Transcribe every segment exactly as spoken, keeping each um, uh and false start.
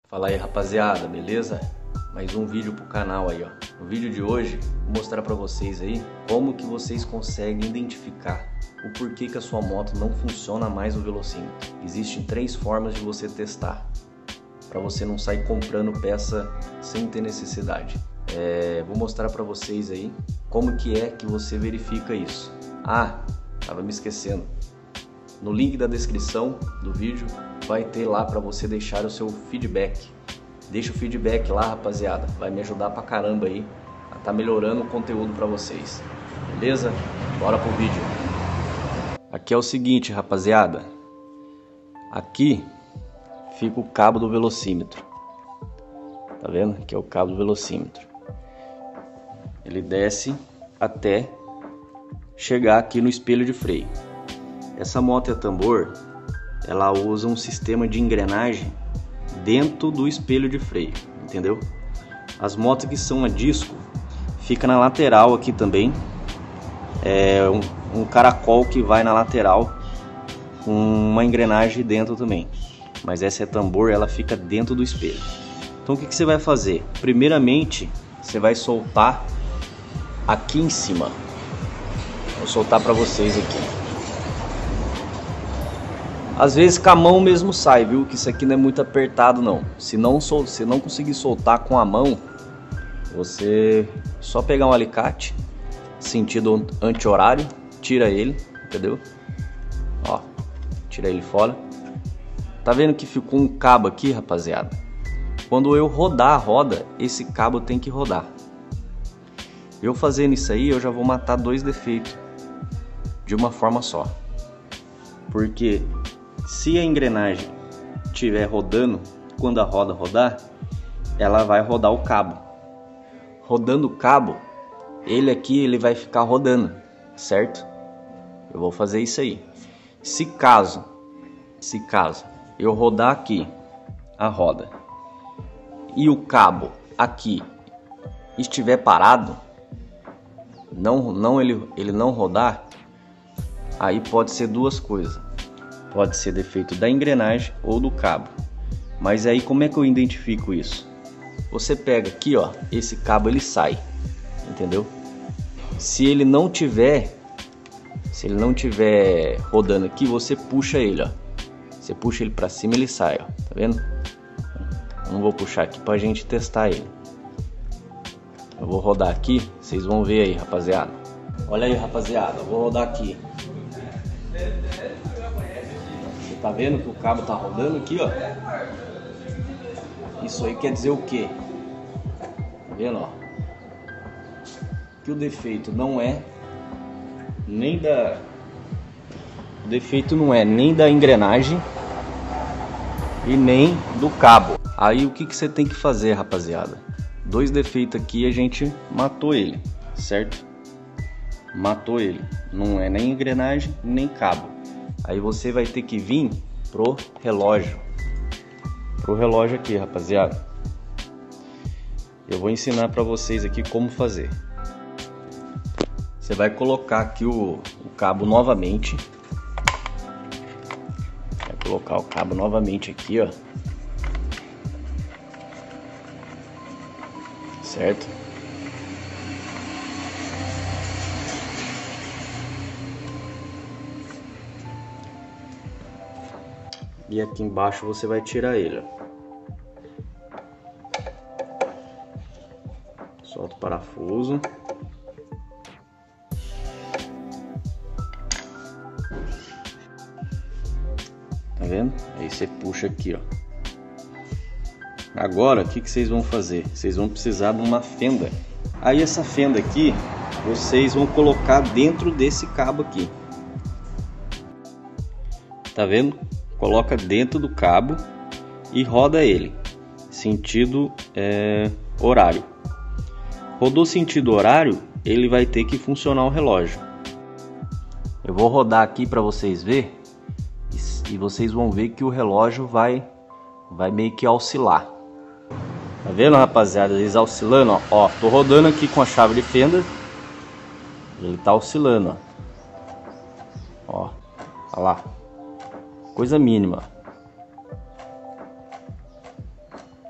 Fala aí, rapaziada, beleza? Mais um vídeo pro canal aí, ó. No vídeo de hoje, vou mostrar pra vocês aí como que vocês conseguem identificar o porquê que a sua moto não funciona mais no velocímetro. Existem três formas de você testar, para você não sair comprando peça sem ter necessidade. É, vou mostrar pra vocês aí como que é que você verifica isso. Ah, tava me esquecendo. No link da descrição do vídeo vai ter lá para você deixar o seu feedback. Deixa o feedback lá, rapaziada. Vai me ajudar pra caramba aí a tá melhorando o conteúdo para vocês. Beleza? Bora pro vídeo. Aqui é o seguinte, rapaziada. Aqui fica o cabo do velocímetro. Tá vendo? Aqui é o cabo do velocímetro. Ele desce até chegar aqui no espelho de freio. Essa moto é tambor, ela usa um sistema de engrenagem dentro do espelho de freio, entendeu? As motos que são a disco, fica na lateral aqui também, é um, um caracol que vai na lateral com uma engrenagem dentro também. Mas essa é tambor, ela fica dentro do espelho. Então o que, que você vai fazer? Primeiramente, você vai soltar aqui em cima. Vou soltar para vocês aqui. Às vezes com a mão mesmo sai, viu? Que isso aqui não é muito apertado não. Se não, sol... Se não conseguir soltar com a mão, você só pegar um alicate, sentido anti-horário, tira ele, entendeu? Ó, tira ele fora. Tá vendo que ficou um cabo aqui, rapaziada? Quando eu rodar a roda, esse cabo tem que rodar. Eu fazendo isso aí, eu já vou matar dois defeitos de uma forma só. Porque se a engrenagem estiver rodando, quando a roda rodar, ela vai rodar o cabo. Rodando o cabo, ele aqui ele vai ficar rodando, certo? Eu vou fazer isso aí. Se caso, se caso eu rodar aqui a roda e o cabo aqui estiver parado, não, não ele, ele não rodar, aí pode ser duas coisas. Pode ser defeito da engrenagem ou do cabo. Mas aí como é que eu identifico isso? Você pega aqui, ó, esse cabo ele sai, entendeu? Se ele não tiver, se ele não tiver rodando aqui, você puxa ele, ó. Você puxa ele para cima, ele sai, ó. Tá vendo? Eu não vou puxar aqui pra gente testar ele. Eu vou rodar aqui, vocês vão ver aí, rapaziada. Olha aí, rapaziada, eu vou rodar aqui. Tá vendo que o cabo tá rodando aqui, ó? Isso aí quer dizer o quê? Tá vendo, ó? Que o defeito não é nem da... O defeito não é nem da engrenagem e nem do cabo. Aí o que que você tem que fazer, rapaziada? Dois defeitos aqui a gente matou ele, certo? Matou ele. Não é nem engrenagem nem cabo. Aí você vai ter que vir pro relógio. Pro relógio aqui, rapaziada. Eu vou ensinar para vocês aqui como fazer. Você vai colocar aqui o, o cabo novamente. Vai colocar o cabo novamente aqui, ó. Certo? E aqui embaixo você vai tirar ele, ó. Solta o parafuso. Tá vendo? Aí você puxa aqui, ó. Agora, o que que vocês vão fazer? Vocês vão precisar de uma fenda. Aí essa fenda aqui, vocês vão colocar dentro desse cabo aqui. Tá vendo? Coloca dentro do cabo e roda ele, sentido é, horário. Rodou sentido horário, ele vai ter que funcionar o relógio. Eu vou rodar aqui para vocês verem e vocês vão ver que o relógio vai, vai meio que oscilar. Tá vendo, rapaziada? Eles oscilando, ó. Ó, tô rodando aqui com a chave de fenda, ele tá oscilando, ó. Ó, olha lá. Coisa mínima.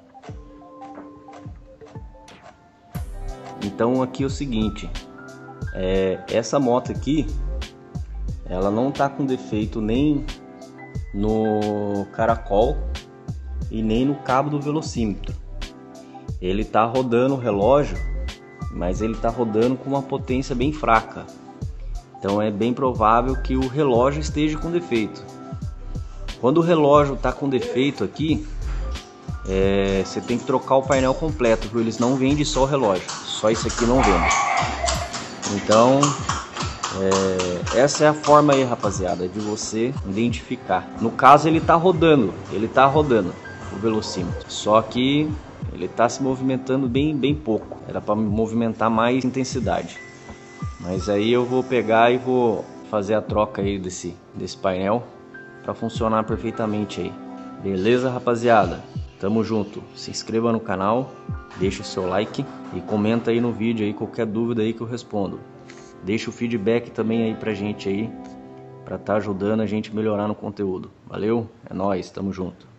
Então aqui é o seguinte, é, essa moto aqui, ela não tá com defeito nem no caracol e nem no cabo do velocímetro. Ele tá rodando o relógio, mas ele tá rodando com uma potência bem fraca. Então é bem provável que o relógio esteja com defeito. Quando o relógio está com defeito aqui, é, você tem que trocar o painel completo, viu? Eles não vendem só o relógio, só isso aqui não vende. Então é, essa é a forma aí, rapaziada, de você identificar. No caso ele está rodando, ele está rodando o velocímetro, só que ele está se movimentando bem, bem pouco. Era para movimentar mais intensidade. Mas aí eu vou pegar e vou fazer a troca aí desse, desse painel para funcionar perfeitamente aí. Beleza, rapaziada? Tamo junto. Se inscreva no canal, deixa o seu like e comenta aí no vídeo aí qualquer dúvida aí que eu respondo. Deixa o feedback também aí pra gente aí, para estar ajudando a gente a melhorar no conteúdo. Valeu? É nóis, tamo junto.